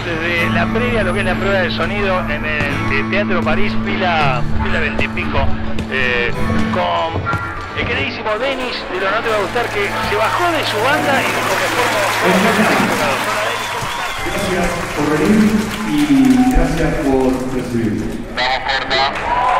desde la previa, lo que es la prueba de sonido en el Teatro París, fila 20 y pico, con el queridísimo Denis, de lo no te va a gustar, que se bajó de su banda y dijo que gracias por venir y gracias por recibirme. Vamos, corta.